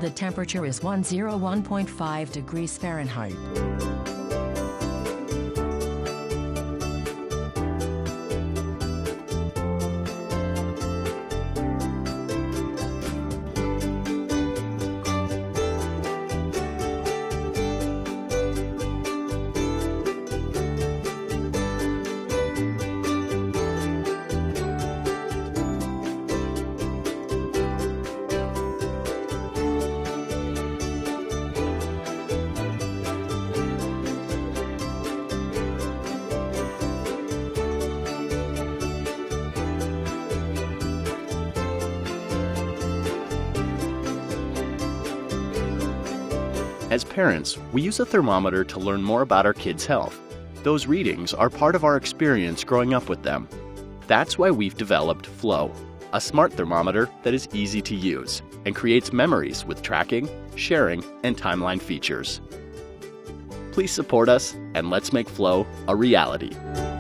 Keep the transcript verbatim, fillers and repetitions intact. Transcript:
The temperature is one hundred one point five degrees Fahrenheit. As parents, we use a thermometer to learn more about our kids' health. Those readings are part of our experience growing up with them. That's why we've developed Flow, a smart thermometer that is easy to use and creates memories with tracking, sharing, and timeline features. Please support us and let's make Flow a reality.